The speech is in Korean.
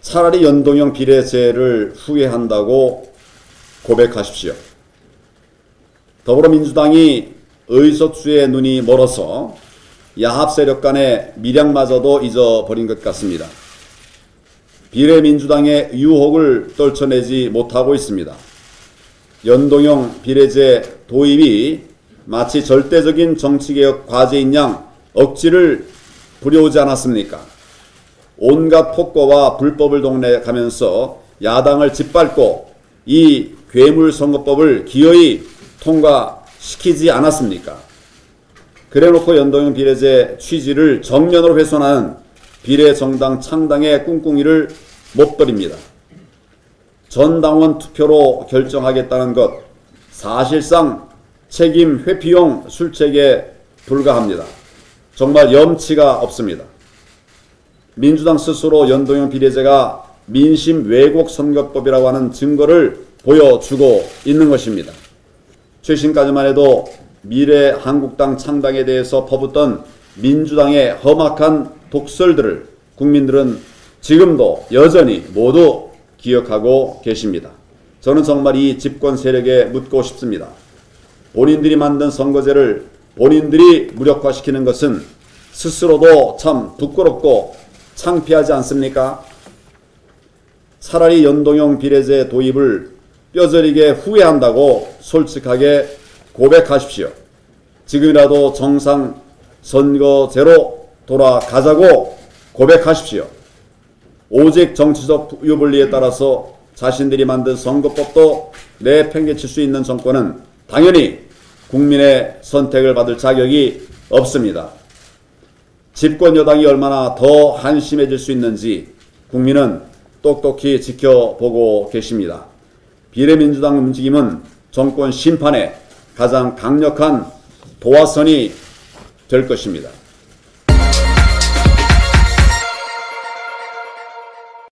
차라리 연동형 비례제를 후회한다고 고백하십시오. 더불어민주당이 의석수에 눈이 멀어서 야합 세력 간의 밀양마저도 잊어버린 것 같습니다. 비례민주당의 유혹을 떨쳐내지 못하고 있습니다. 연동형 비례제 도입이 마치 절대적인 정치개혁 과제인 양 억지를 부려오지 않았습니까? 온갖 폭거와 불법을 동네가면서 야당을 짓밟고 이 괴물선거법을 기어이 통과시키지 않았습니까? 그래놓고 연동형 비례제 취지를 정면으로 훼손하는 비례정당 창당의 꿍꿍이를 못 버립니다. 전당원 투표로 결정하겠다는 것, 사실상 책임 회피용 술책에 불과합니다. 정말 염치가 없습니다. 민주당 스스로 연동형 비례제가 민심 왜곡 선거법이라고 하는 증거를 보여주고 있는 것입니다. 최신까지만 해도 미래한국당 창당에 대해서 퍼붓던 민주당의 험악한 독설들을 국민들은 지금도 여전히 모두 기억하고 계십니다. 저는 정말 이 집권 세력에 묻고 싶습니다. 본인들이 만든 선거제를 본인들이 무력화시키는 것은 스스로도 참 부끄럽고 창피하지 않습니까? 차라리 연동형 비례제 도입을 뼈저리게 후회한다고 솔직하게 고백하십시오. 지금이라도 정상 선거제로 돌아가자고 고백하십시오. 오직 정치적 유불리에 따라서 자신들이 만든 선거법도 내팽개칠 수 있는 정권은 당연히 국민의 선택을 받을 자격이 없습니다. 집권 여당이 얼마나 더 한심해질 수 있는지 국민은 똑똑히 지켜보고 계십니다. 비례민주당 움직임은 정권 심판에 가장 강력한 도화선이 될 것입니다.